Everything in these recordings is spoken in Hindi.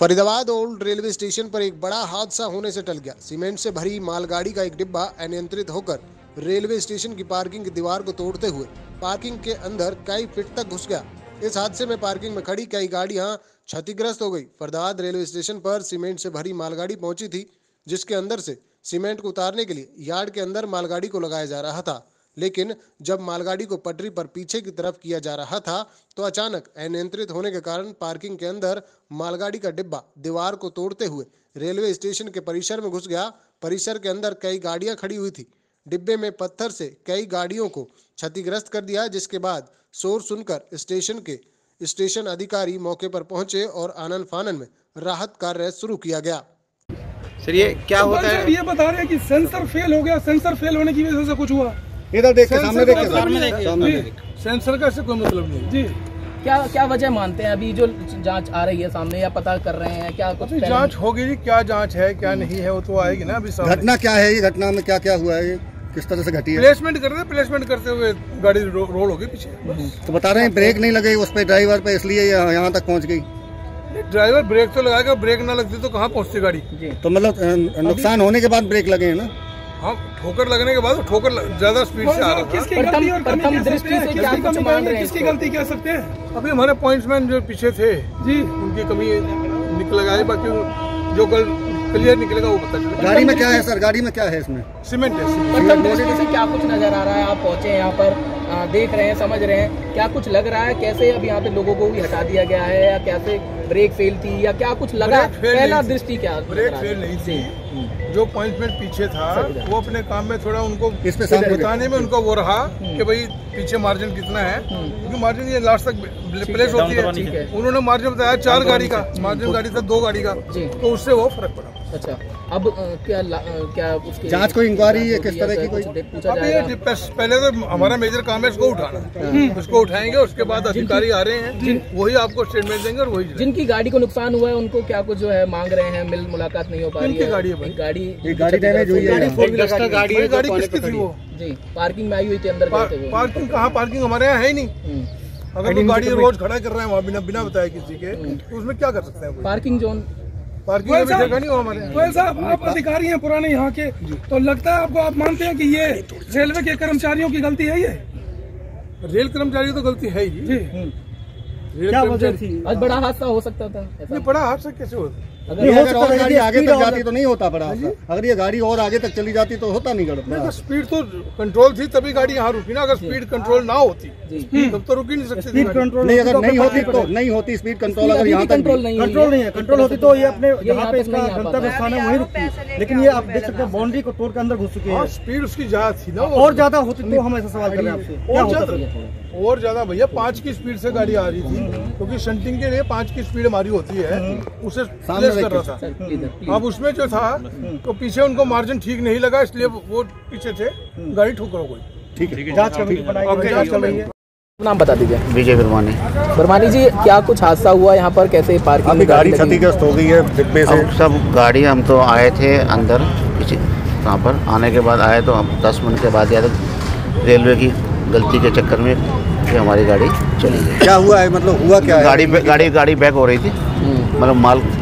फरीदाबाद ओल्ड रेलवे स्टेशन पर एक बड़ा हादसा होने से टल गया। सीमेंट से भरी मालगाड़ी का एक डिब्बा अनियंत्रित होकर रेलवे स्टेशन की पार्किंग की दीवार को तोड़ते हुए पार्किंग के अंदर कई फीट तक घुस गया। इस हादसे में पार्किंग में खड़ी कई गाड़ियां क्षतिग्रस्त हो गई। फरीदाबाद रेलवे स्टेशन पर सीमेंट से भरी मालगाड़ी पहुंची थी, जिसके अंदर से सीमेंट को उतारने के लिए यार्ड के अंदर मालगाड़ी को लगाया जा रहा था। लेकिन जब मालगाड़ी को पटरी पर पीछे की तरफ किया जा रहा था तो अचानक अनियंत्रित होने के कारण पार्किंग के अंदर मालगाड़ी का डिब्बा दीवार को तोड़ते हुए रेलवे स्टेशन के परिसर में घुस गया। परिसर के अंदर कई गाड़ियां खड़ी हुई थी। डिब्बे में पत्थर से कई गाड़ियों को क्षतिग्रस्त कर दिया, जिसके बाद शोर सुनकर स्टेशन अधिकारी मौके पर पहुंचे और आनन फानन में राहत कार्य शुरू किया गया। सर ये क्या होता है? ये बता रहे हैं कि सेंसर फेल हो गया। सेंसर फेल होने की वजह से कुछ हुआ। इधर देख के सामने देख। सेंसर का इससे कोई मतलब नहीं जी। क्या वजह मानते हैं? अभी जो जांच आ रही है सामने या पता कर रहे हैं क्या कुछ जांच होगी जी? क्या जांच है क्या नहीं है वो तो आएगी ना। अभी घटना क्या है? ये घटना में क्या क्या हुआ है? किस तरह से घटी है? प्लेसमेंट करते हुए गाड़ी रोल हो गई पीछे। तो बता रहे हैं ब्रेक नहीं लगे उस पे ड्राइवर पे, इसलिए यहाँ तक पहुँच गई। ड्राइवर ब्रेक तो लगाएगा, ब्रेक ना लगती तो कहाँ पहुँचती गाड़ी। तो मतलब नुकसान होने के बाद ब्रेक लगे हैं ना? हाँ, ठोकर लगने के बाद ठोकर ज्यादा स्पीड से आ रहा है। किसकी गलती और प्रथम दृष्टि से क्या कुछ मान रहे हैं? किसकी गलती कह सकते हैं? अभी हमारे पॉइंट्समैन जो पीछे थे जी, उनकी कमी निकलेगा है। बाकी जो कल क्लियर निकलेगा वो पता चलेगा। गाड़ी में क्या है सर? गाड़ी में क्या है? इसमें सीमेंट है। प्रथम दृष्टि से क्या कुछ नजर आ रहा है? आप पहुंचे यहाँ पर, देख रहे हैं, समझ रहे हैं, क्या कुछ लग रहा है? कैसे अब यहाँ पे लोगों को भी हटा दिया गया है या कैसे ब्रेक फेल थी या क्या कुछ लगा? पहला दृष्टि क्या? ब्रेक फेल नहीं थी। जो पॉइंटमेंट पीछे था वो अपने काम में थोड़ा उनको बताने में उनको वो रहा कि भाई पीछे मार्जिन कितना है, क्योंकि मार्जिन ये लास्ट तक प्लेस होती है। उन्होंने मार्जिन बताया 4 गाड़ी का, मार्जिन गाड़ी था 2 गाड़ी का, तो उससे वो फर्क पड़ा। अच्छा, अब क्या उसकी जांच कोई इंक्वायरी है किस तरह की कोई पूछा जाएगा? पहले तो हमारा मेजर काम है इसको उठाना। उसको उठाएंगे, उसके बाद अधिकारी आ रहे हैं, वही आपको स्टेटमेंट देंगे। और वही जिनकी गाड़ी को नुकसान हुआ है उनको क्या कुछ जो है मांग रहे हैं? मिल मुलाकात नहीं हो पा रही है। गाड़ी डैमेज हुई है। गाड़ी किसकी थी वो? जी, पार्किंग में आई हुई थी अंदर। पार्किंग कहाँ? पार्किंग हमारे यहाँ है ही नहीं। अगर वो गाड़ी रोज खड़ा कर रहे हैं वहाँ बिना बताए किसी के, तो उसमें क्या कर सकते हैं? पार्किंग जोन जगह नहीं हो हमारे। गोयल साहब, आप अधिकारी हैं पुराने यहाँ के, तो लगता है आपको, आप मानते हैं कि ये रेलवे के कर्मचारियों की गलती है? ये रेल कर्मचारियों तो गलती है ही जी। क्या वजह थी? आज बड़ा हादसा हो सकता था। ये बड़ा हादसा कैसे होता? अगर और गाड़ी आगे तक जाती तो नहीं होता बड़ा हादसा। अगर ये गाड़ी और आगे तक चली जाती तो होता नहीं गड़बड़। स्पीड तो कंट्रोल थी तभी गाड़ी यहाँ रुकी ना। अगर स्पीड कंट्रोल ना होती तब तो रुक ही नहीं सकती। स्पीड कंट्रोल नहीं, अगर नहीं होती तो नहीं होती स्पीड कंट्रोल। अगर यहाँ तक कंट्रोल नहीं है, कंट्रोल होती तो ये अपने जहाँ पे इसका गंतव्य स्थान है वहीं रुकती। लेकिन ये आप देख सकते हैं बाउंड्री को तोड़ के अंदर घुस चुके हैं। स्पीड उसकी ज्यादा थी ना, और ज्यादा होती तो हम ऐसा सवाल कर रहे हैं आपसे। और ज्यादा भैया 5 की स्पीड से गाड़ी आ रही थी, क्योंकि शंटिंग के लिए 5 की स्पीड हमारी होती है। उसे प्लेस कर रहा था। अब उसमें जो था तो पीछे उनको मार्जिन ठीक नहीं लगा, इसलिए वो पीछे थे, गाड़ी ठोकर हो गई। ठीक है, जांच चल रही है। नाम बता दीजिए। विजय वर्मानी जी, क्या कुछ हादसा हुआ यहाँ पर? कैसे पार्किंग? गाड़ी क्षतिग्रस्त हो गई है डिब्बे से। सब गाड़ी, हम तो आए थे अंदर पीछे, वहाँ पर आने के बाद आए तो हम 10 मिनट के बाद आया तो रेलवे की गलती के चक्कर में कि हमारी गाड़ी चली गई। क्या हुआ है? मतलब हुआ क्या है? गाड़ी बैक हो रही थी, मतलब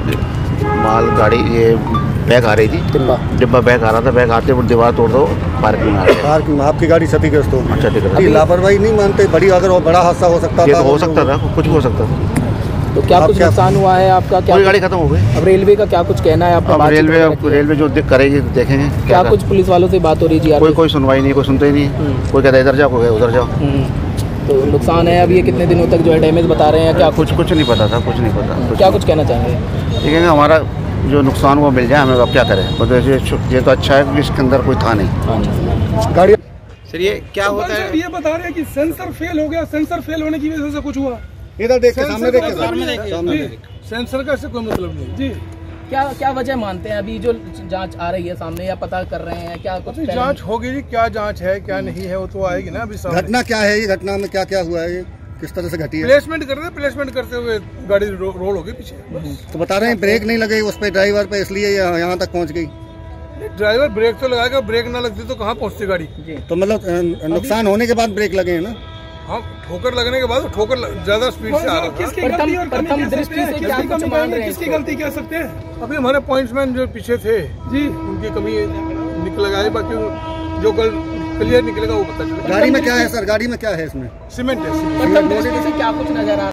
माल गाड़ी ये बैक आ रही थी, डिब्बा बैक आ रहा था। बैक आते हुए दीवार तोड़ दो पार्किंग में आ गया। पार्किंग में आपकी गाड़ी क्षतिग्रस्त हो? क्षतिग्रस्त। लापरवाही नहीं मानते? बड़ी अगर और बड़ा हादसा हो सकता था। हो सकता था, कुछ भी हो सकता था। तो क्या कुछ नुकसान हुआ है आपका? क्या गाड़ी खत्म हो गई। अब रेलवे का क्या कुछ कहना है आपका? रेलवे जो करेगी देखेंगे। क्या कुछ पुलिस वालों से बात हो रही है? कोई सुनवाई नहीं, कोई सुनते ही नहीं। कोई कहता है इधर जाओ, कोई उधर जाओ। तो नुकसान है। अब ये कितने दिनों तक जो है डैमेज बता रहे हैं? क्या कुछ नहीं पता था, कुछ नहीं पता। क्या कुछ कहना चाहेंगे? ठीक है, हमारा जो नुकसान वो मिल जाए हमें, अब क्या करें। ये तो अच्छा है कि इसके अंदर कोई था नहीं गाड़ी। सर ये क्या होता है? ये बता रहे हैं कि सेंसर फेल हो गया। सेंसर फेल होने की वजह से कुछ हुआ। इधर देख के सामने देख। सेंसर का इससे कोई मतलब नहीं जी। क्या वजह मानते हैं? अभी जो जांच आ रही है सामने या पता कर रहे हैं क्या कुछ? जांच होगी जी। क्या जांच है क्या नहीं है वो तो आएगी ना। अभी घटना क्या है? ये घटना में क्या क्या हुआ है? किस तरह से घटी है? प्लेसमेंट करते हुए गाड़ी रोल हो गई पीछे। तो बता रहे हैं ब्रेक नहीं लगे उस पे ड्राइवर पे, इसलिए यहाँ तक पहुँच गई। ड्राइवर ब्रेक तो लगाएगा, ब्रेक ना लगती तो कहाँ पहुँचती गाड़ी। तो मतलब नुकसान होने के बाद ब्रेक लगे हैं ना? हाँ, ठोकर लगने के बाद ठोकर ज्यादा स्पीड से आ रहा था। किसकी गलती और कमी प्रथम कह दृष्टि सकते हैं? से क्या किसकी कुछ कमी मान कहेंगे, रहे हैं किसकी इसको? गलती कह सकते हैं? अभी हमारे पॉइंट्समैन जो पीछे थे जी, उनकी कमी निकल गई, बाकी जो कल क्लियर निकलेगा वो पता चलेगा। गाड़ी में क्या है सर, गाड़ी में क्या है इसमें? सीमेंट है। प्रथम दृष्टि से क्या कुछ नजर आ रहा है?